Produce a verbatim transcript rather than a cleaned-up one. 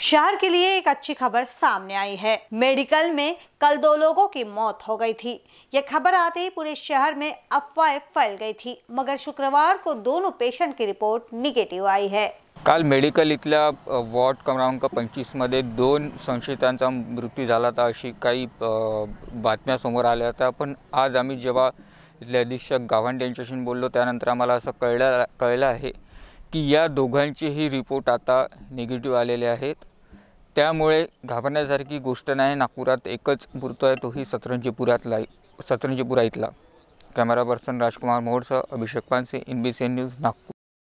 शहर के लिए एक अच्छी खबर सामने आई है। मेडिकल में कल दो लोगों की मौत हो गई थी। यह खबर आते ही पूरे शहर में अफवाहें फैल गई थी, मगर शुक्रवार को दोनों पेशेंट की रिपोर्ट निगेटिव्ह आई है। काल मेडिकल इथल्या वॉर्ड क्रमांक पंचवीस मध्ये दोन संशयितांचा मृत्यू झाला होता अशी काही बातम्या समोर आल्या होत्या। पण आज आम्ही जेव्हा इथले अधीक्षक गावंडे यांच्याशी बोललो त्यानंतर आम्हाला असं कळलं कळलं आहे की या दोघांचेही रिपोर्ट आता निगेटिव्ह आलेले आहेत। त्यामुळे घाबरण्यासारखी गोष्ट नाही। नागपुरात एकच मृत्यू आहे, तोही सतरंजीपुरातला सतरंजीपुरा इथला। कॅमेरा पर्सन राजकुमार मोहोळसह अभिषेक पानसे, इनबीसीएन न्यूज, नागपूर।